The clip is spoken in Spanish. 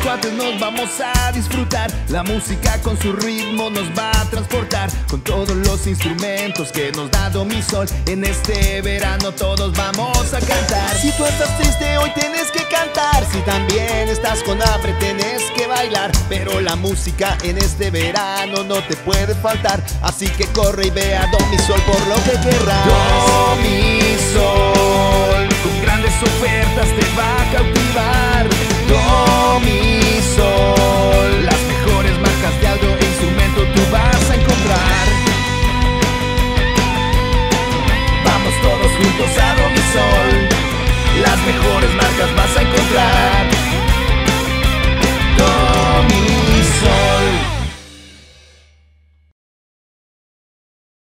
cuates nos vamos a disfrutar. La música con su ritmo nos va a transportar, con todos los instrumentos que nos da Do Mi Sol. En este verano todos vamos a cantar. Si tú estás triste hoy tienes que cantar, si también estás con hambre tienes que bailar. Pero la música en este verano no te puede faltar, así que corre y ve a Do Mi Sol por lo que querrás. Do Mi Sol.